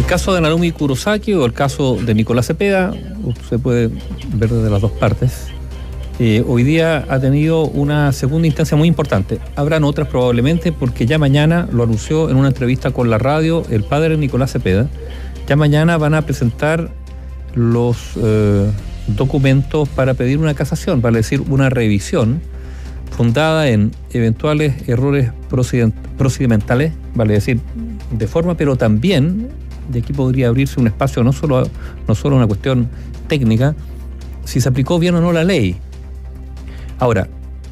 caso de Narumi Kurosaki o el caso de Nicolás Cepeda, se puede ver desde las dos partes. Hoy día ha tenido una segunda instancia muy importante. Habrán otras probablemente, porque ya mañana lo anunció en una entrevista con la radio el padre Nicolás Cepeda. Ya mañana van a presentar los documentos para pedir una casación, vale decir, una revisión fundada en eventuales errores procedimentales, vale decir, de forma, pero también de aquí podría abrirse un espacio no solo una cuestión técnica, si se aplicó bien o no la ley. Ahora,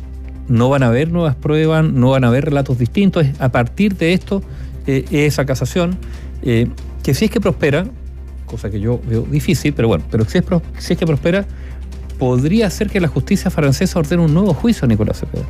no van a haber nuevas pruebas, no van a haber relatos distintos. A partir de esto, esa casación, que si es que prospera, cosa que yo veo difícil, pero bueno, pero si es que prospera, podría ser que la justicia francesa ordene un nuevo juicio a Nicolás Cepeda.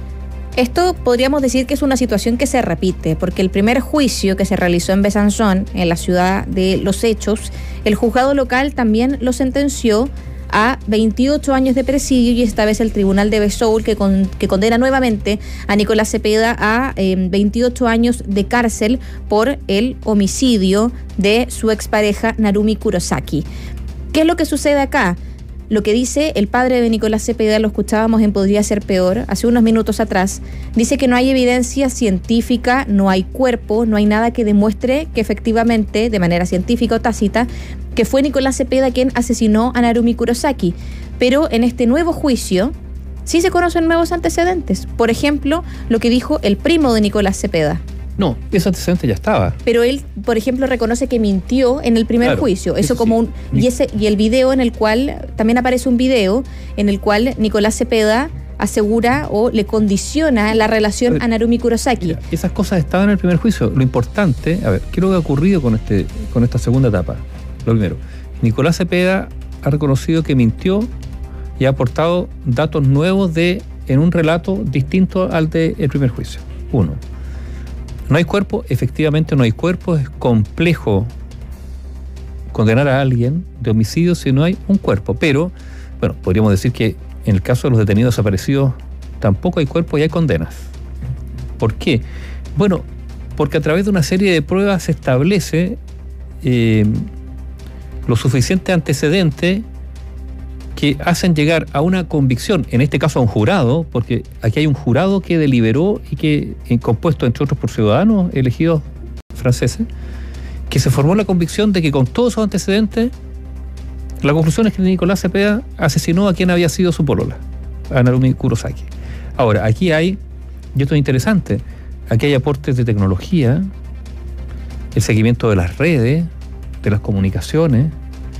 Esto podríamos decir que es una situación que se repite, porque el primer juicio que se realizó en Besançon, en la ciudad de los hechos, el juzgado local también lo sentenció a 28 años de presidio, y esta vez el tribunal de Vesoul que condena nuevamente a Nicolás Cepeda a 28 años de cárcel por el homicidio de su expareja Narumi Kurosaki. ¿Qué es lo que sucede acá? Lo que dice el padre de Nicolás Cepeda, lo escuchábamos en Podría Ser Peor hace unos minutos atrás, dice que no hay evidencia científica, no hay cuerpo, no hay nada que demuestre que efectivamente, de manera científica o tácita, que fue Nicolás Cepeda quien asesinó a Narumi Kurosaki. Pero en este nuevo juicio sí se conocen nuevos antecedentes. Por ejemplo, lo que dijo el primo de Nicolás Cepeda. No, ese antecedente ya estaba. Pero él, por ejemplo, reconoce que mintió en el primer juicio. Eso como sí. Y el video en el cual, también aparece un video en el cual Nicolás Cepeda asegura o le condiciona la relación a Narumi Kurosaki. Mira, esas cosas estaban en el primer juicio. Lo importante, ¿qué es lo que ha ocurrido con esta segunda etapa? Lo primero, Nicolás Cepeda ha reconocido que mintió y ha aportado datos nuevos en un relato distinto al del primer juicio. Uno. No hay cuerpo, efectivamente no hay cuerpo, es complejo condenar a alguien de homicidio si no hay un cuerpo, pero, bueno, podríamos decir que en el caso de los detenidos desaparecidos tampoco hay cuerpo y hay condenas. ¿Por qué? Bueno, porque a través de una serie de pruebas se establece lo suficiente antecedente que hacen llegar a una convicción, en este caso a un jurado, porque aquí hay un jurado que deliberó y que, compuesto entre otros por ciudadanos elegidos franceses, que se formó la convicción de que con todos esos antecedentes, la conclusión es que Nicolás Cepeda asesinó a quien había sido su polola, a Narumi Kurosaki. Ahora, aquí hay, y esto es interesante, aquí hay aportes de tecnología, el seguimiento de las redes, de las comunicaciones,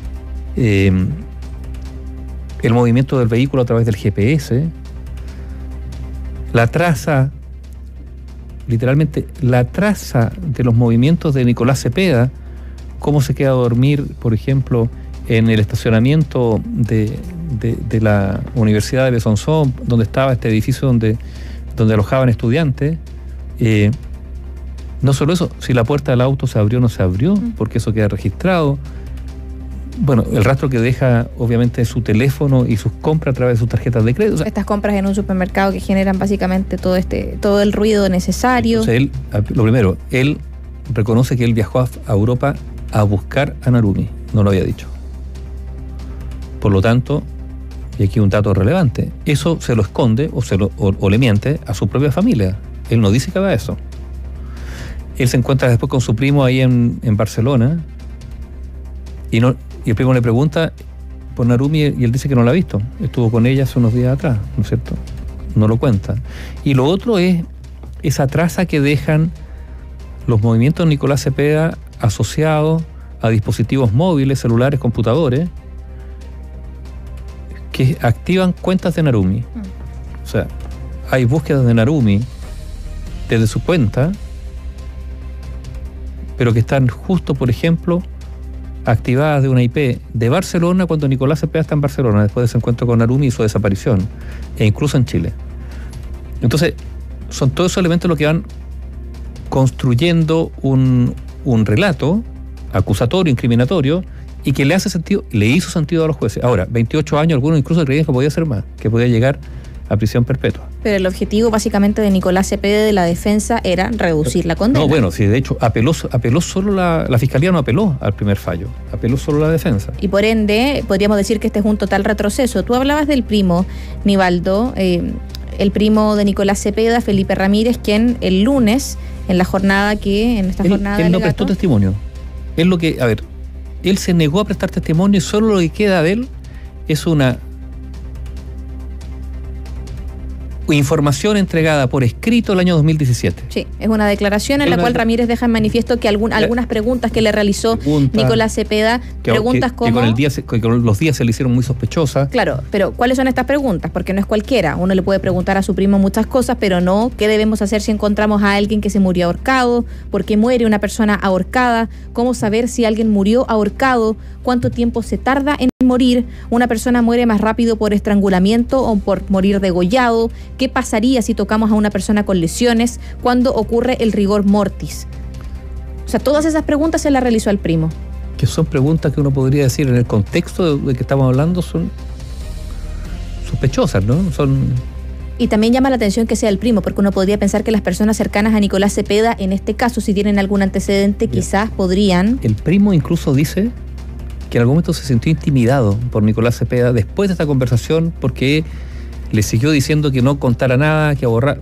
el movimiento del vehículo a través del GPS, la traza, literalmente la traza de los movimientos de Nicolás Cepeda, cómo se queda a dormir, por ejemplo, en el estacionamiento de la Universidad de Besançon, donde estaba este edificio donde alojaban estudiantes. No solo eso, si la puerta del auto se abrió o no se abrió, porque eso queda registrado. Bueno, el rastro que deja, obviamente, su teléfono y sus compras a través de sus tarjetas de crédito. Estas compras en un supermercado que generan básicamente todo el ruido necesario. Entonces, lo primero, él reconoce que él viajó a Europa a buscar a Narumi. No lo había dicho. Por lo tanto, y aquí un dato relevante, eso se lo esconde o le miente a su propia familia. Él no dice que haga eso. Él se encuentra después con su primo ahí en Barcelona y el primo le pregunta por Narumi y él dice que no la ha visto. Estuvo con ella hace unos días atrás, ¿no es cierto? No lo cuenta. Y lo otro es esa traza que dejan los movimientos de Nicolás Cepeda asociados a dispositivos móviles, celulares, computadores, que activan cuentas de Narumi. O sea, hay búsquedas de Narumi desde su cuenta, pero que están justo, por ejemplo, activadas de una IP de Barcelona cuando Nicolás Cepeda está en Barcelona, después de ese encuentro con Narumi y su desaparición, e incluso en Chile. Entonces, son todos esos elementos los que van construyendo un relato acusatorio, incriminatorio, y que le hizo sentido a los jueces. Ahora, 28 años, algunos incluso creían que podía ser más, que podía llegar a prisión perpetua. Pero el objetivo básicamente de Nicolás Cepeda de la defensa era reducir la condena. No, bueno, sí, de hecho apeló solo la Fiscalía, no apeló al primer fallo, apeló solo la defensa. Y por ende, podríamos decir que este es un total retroceso. Tú hablabas del primo, Nivaldo, el primo de Nicolás Cepeda, Felipe Ramírez, quien el lunes, en esta jornada él no prestó testimonio. Él se negó a prestar testimonio y solo lo que queda de él es una información entregada por escrito el año 2017. Sí, es una declaración en la cual Ramírez deja en manifiesto que algunas preguntas que le realizó Nicolás Cepeda, como... Que con los días se le hicieron muy sospechosas. Claro, pero ¿cuáles son estas preguntas? Porque no es cualquiera. Uno le puede preguntar a su primo muchas cosas, pero no qué debemos hacer si encontramos a alguien que se murió ahorcado, por qué muere una persona ahorcada, cómo saber si alguien murió ahorcado, cuánto tiempo se tarda en morir, una persona muere más rápido por estrangulamiento o por morir degollado, qué pasaría si tocamos a una persona con lesiones, cuándo ocurre el rigor mortis. O sea, todas esas preguntas se las realizó al primo. Que son preguntas que uno podría decir en el contexto de que estamos hablando son sospechosas, ¿no? Y también llama la atención que sea el primo, porque uno podría pensar que las personas cercanas a Nicolás Cepeda, en este caso, si tienen algún antecedente, quizás podrían... El primo incluso dice que en algún momento se sintió intimidado por Nicolás Cepeda después de esta conversación porque le siguió diciendo que no contara nada, que borrar.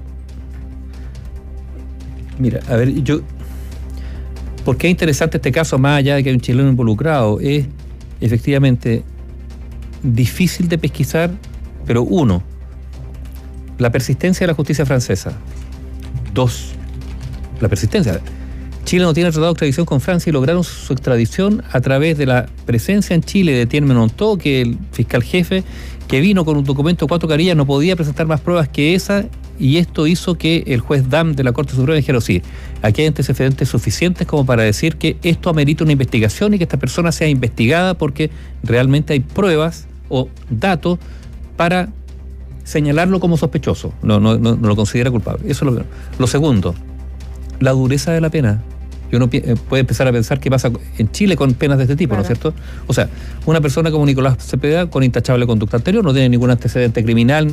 Mira, a ver, ¿por qué es interesante este caso más allá de que hay un chileno involucrado? Es efectivamente difícil de pesquisar, pero uno, la persistencia de la justicia francesa. Dos, la persistencia. Chile no tiene tratado de extradición con Francia y lograron su extradición a través de la presencia en Chile de Etienne Menontot, que el fiscal jefe, que vino con un documento de 4 carillas, no podía presentar más pruebas que esa, y esto hizo que el juez Dam de la Corte Suprema dijera, sí, aquí hay antecedentes suficientes como para decir que esto amerita una investigación y que esta persona sea investigada porque realmente hay pruebas o datos para señalarlo como sospechoso, no lo considera culpable. Eso es lo primero. Lo segundo, la dureza de la pena. Y uno puede empezar a pensar qué pasa en Chile con penas de este tipo, claro, ¿no es cierto? O sea, una persona como Nicolás Cepeda, con intachable conducta anterior, no tiene ningún antecedente criminal,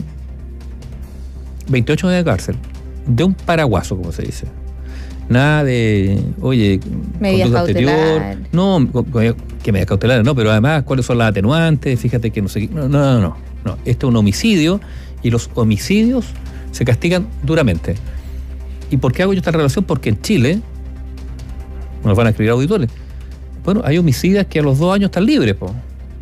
28 años de cárcel, de un paraguaso, como se dice. Nada de, oye, medidas cautelar. No, que medidas cautelares, no, pero además, ¿cuáles son las atenuantes? Fíjate que no sé qué. No. Este es un homicidio y los homicidios se castigan duramente. ¿Y por qué hago yo esta relación? Porque en Chile, nos van a escribir auditores, bueno, hay homicidas que a los 2 años están libres, po.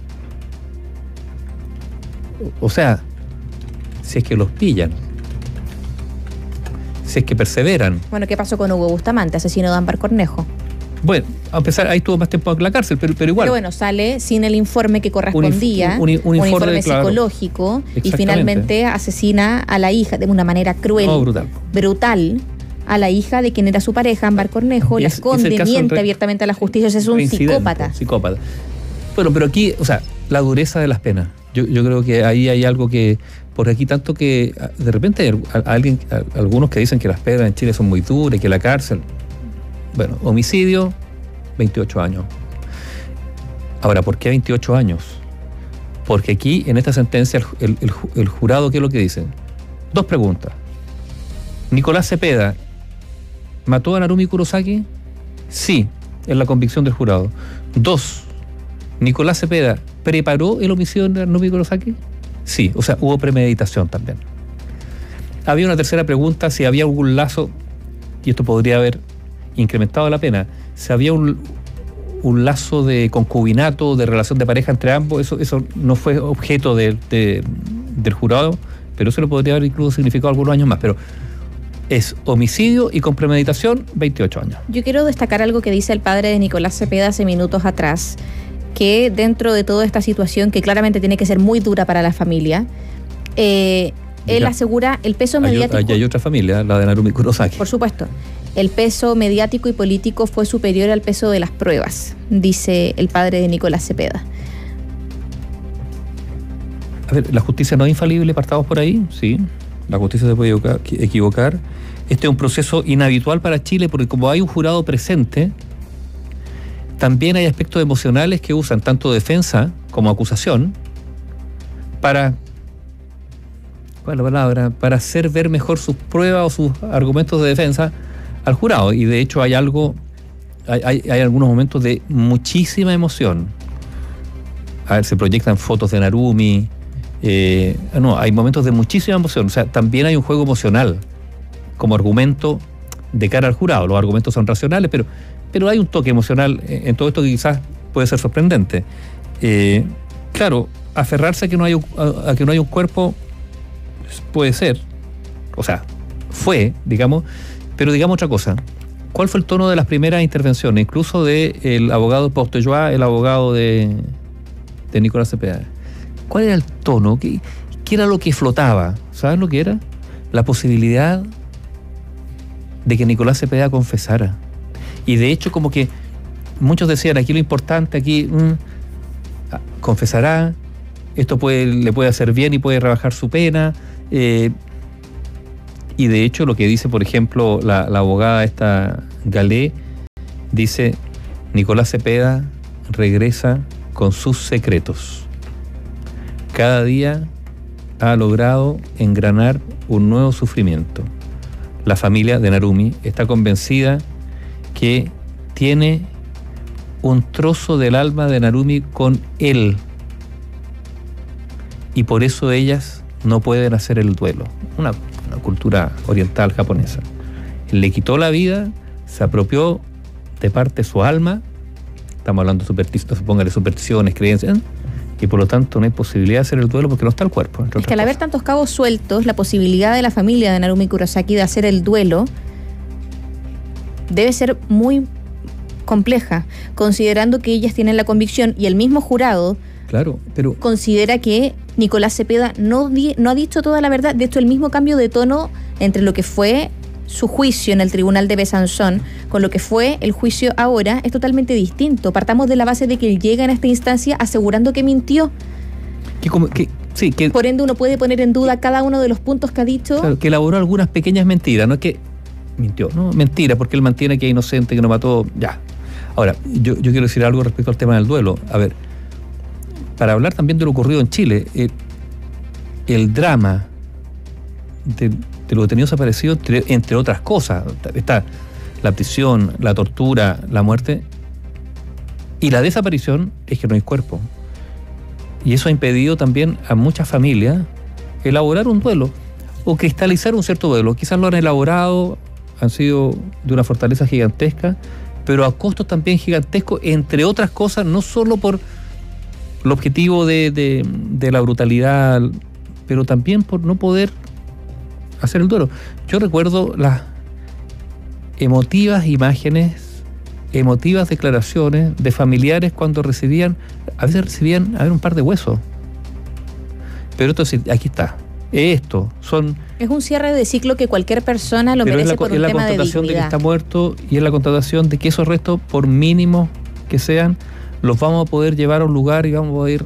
O sea, si es que los pillan, si es que perseveran. Bueno, ¿qué pasó con Hugo Bustamante, asesino de Ámbar Cornejo? Bueno, a pesar, ahí estuvo más tiempo en la cárcel, pero igual. Pero bueno, sale sin el informe que correspondía, un informe psicológico, y finalmente asesina a la hija de una manera cruel, brutal, a la hija de quien era su pareja, Ámbar Cornejo, la esconde, miente abiertamente a la justicia, es un psicópata. Bueno, pero aquí, o sea, la dureza de las penas. Yo creo que ahí hay algo que, por aquí tanto que de repente hay algunos que dicen que las penas en Chile son muy duras y que la cárcel. Bueno, homicidio, 28 años. Ahora, ¿por qué 28 años? Porque aquí, en esta sentencia, el jurado, ¿qué es lo que dicen? 2 preguntas. ¿Nicolás Cepeda mató a Narumi Kurosaki? Sí, es la convicción del jurado. 2. ¿Nicolás Cepeda preparó el homicidio de Narumi Kurosaki? Sí, o sea, hubo premeditación también. Había una tercera pregunta, si había algún lazo, y esto podría haber incrementado la pena, si había un lazo de concubinato, de relación de pareja entre ambos, eso no fue objeto del jurado, pero eso lo podría haber incluso significado algunos años más, pero es homicidio y con premeditación, 28 años. Yo quiero destacar algo que dice el padre de Nicolás Cepeda hace minutos atrás, que dentro de toda esta situación, que claramente tiene que ser muy dura para la familia, él asegura el peso mediático. Hay otra familia, la de Narumi Kurosaki. Por supuesto. El peso mediático y político fue superior al peso de las pruebas, dice el padre de Nicolás Cepeda. A ver, la justicia no es infalible, partamos por ahí, sí. La justicia se puede equivocar. Este es un proceso inhabitual para Chile porque como hay un jurado presente, también hay aspectos emocionales que usan tanto defensa como acusación para ¿cuál es la palabra?, para hacer ver mejor sus pruebas o sus argumentos de defensa al jurado. Y de hecho hay algunos momentos de muchísima emoción. A ver, se proyectan fotos de Narumi. Hay momentos de muchísima emoción. O sea, también hay un juego emocional como argumento de cara al jurado. Los argumentos son racionales, pero hay un toque emocional en todo esto que quizás puede ser sorprendente. Claro, aferrarse a que no hay un cuerpo puede ser, o sea, fue, digamos, pero digamos otra cosa. ¿Cuál fue el tono de las primeras intervenciones, incluso del abogado Portellois, el abogado de Nicolás Cepeda? ¿Cuál era el tono? ¿Qué era lo que flotaba? ¿Sabes lo que era? La posibilidad de que Nicolás Cepeda confesara. Y de hecho, como que muchos decían, aquí lo importante, confesará, esto le puede hacer bien y puede rebajar su pena. Y de hecho lo que dice, por ejemplo, la abogada esta Galé, dice: Nicolás Cepeda regresa con sus secretos. Cada día ha logrado engranar un nuevo sufrimiento. La familia de Narumi está convencida que tiene un trozo del alma de Narumi con él, y por eso ellas no pueden hacer el duelo. Una cultura oriental japonesa. Le quitó la vida, se apropió de parte de su alma. Estamos hablando de supersticiones, creencias, y por lo tanto no hay posibilidad de hacer el duelo porque no está el cuerpo. Es que al haber tantos cabos sueltos, la posibilidad de la familia de Narumi Kurosaki de hacer el duelo debe ser muy compleja, considerando que ellas tienen la convicción, y el mismo jurado, claro, pero considera que Nicolás Cepeda no ha dicho toda la verdad. De hecho, el mismo cambio de tono entre lo que fue su juicio en el tribunal de Besanzón con lo que fue el juicio ahora es totalmente distinto. Partamos de la base de que él llega en esta instancia asegurando que mintió. Por ende, uno puede poner en duda cada uno de los puntos que ha dicho. Claro, que elaboró algunas pequeñas mentiras, no es que mintió, no, mentira, porque él mantiene que es inocente, que no mató, ya. Ahora, yo quiero decir algo respecto al tema del duelo. A ver, para hablar también de lo ocurrido en Chile, el drama de los detenidos desaparecidos, entre otras cosas, está la prisión, la tortura, la muerte, y la desaparición es que no hay cuerpo. Y eso ha impedido también a muchas familias elaborar un duelo o cristalizar un cierto duelo. Quizás lo han elaborado, han sido de una fortaleza gigantesca, pero a costos también gigantescos, entre otras cosas, no solo por el objetivo de la brutalidad, pero también por no poder hacer el duelo. Yo recuerdo las emotivas imágenes, emotivas declaraciones de familiares cuando a veces recibían un par de huesos. Pero esto, aquí está. Es un cierre de ciclo que cualquier persona lo merece por un tema de dignidad. Es la constatación de que está muerto, y es la constatación de que esos restos, por mínimos que sean, los vamos a poder llevar a un lugar y vamos a poder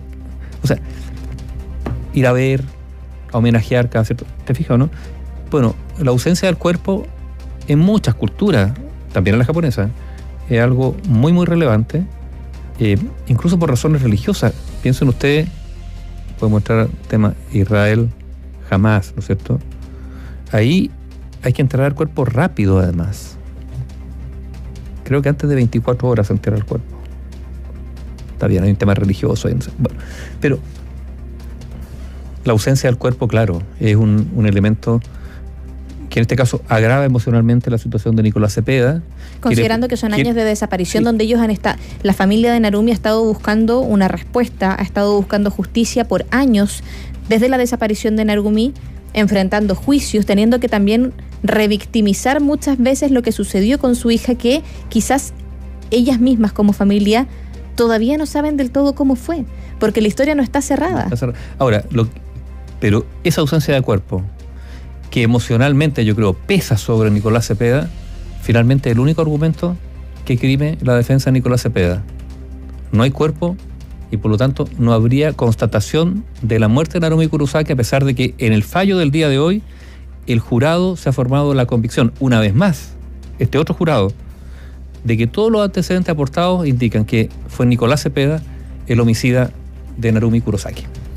ir a ver, a homenajear cada cierto. ¿Te fijas, no? Bueno, la ausencia del cuerpo en muchas culturas, también en la japonesa, es algo muy, muy relevante, incluso por razones religiosas. Piensen ustedes, puedo mostrar el tema Israel, Hamas, ¿no es cierto? Ahí hay que enterrar el cuerpo rápido, además. Creo que antes de 24 horas se entierra el cuerpo. Está bien, hay un tema religioso. Bueno, pero la ausencia del cuerpo, claro, es un elemento que en este caso agrava emocionalmente la situación de Nicolás Cepeda. Considerando que son años de desaparición, sí, donde ellos han estado, la familia de Narumi ha estado buscando una respuesta, ha estado buscando justicia por años, desde la desaparición de Narumi, enfrentando juicios, teniendo que también revictimizar muchas veces lo que sucedió con su hija, que quizás ellas mismas como familia todavía no saben del todo cómo fue, porque la historia no está cerrada. Ahora, pero esa ausencia de cuerpo, que emocionalmente yo creo pesa sobre Nicolás Cepeda, finalmente el único argumento que esgrime la defensa de Nicolás Cepeda. No hay cuerpo y por lo tanto no habría constatación de la muerte de Narumi Kurosaki, a pesar de que en el fallo del día de hoy el jurado se ha formado la convicción, una vez más, este otro jurado, de que todos los antecedentes aportados indican que fue Nicolás Cepeda el homicida de Narumi Kurosaki.